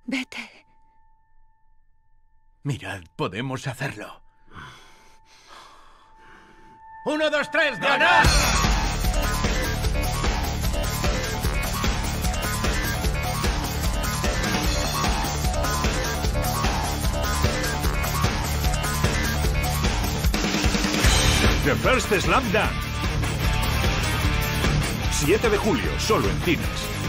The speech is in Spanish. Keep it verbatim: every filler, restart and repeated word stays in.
Vete. Mirad, podemos hacerlo. ¡Uno, dos, tres! ¡Ganar! The First Slam Dunk. siete de julio, solo en cines.